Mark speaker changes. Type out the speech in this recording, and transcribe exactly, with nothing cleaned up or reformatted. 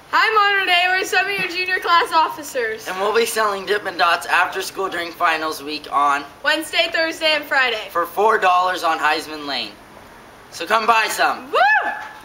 Speaker 1: Hi Modern Day, we're some of your junior class officers.
Speaker 2: And we'll be selling Dippin' Dots after school during finals week on
Speaker 1: Wednesday, Thursday, and Friday.
Speaker 2: for four dollars on Heisman Lane. So come buy some.
Speaker 1: Woo!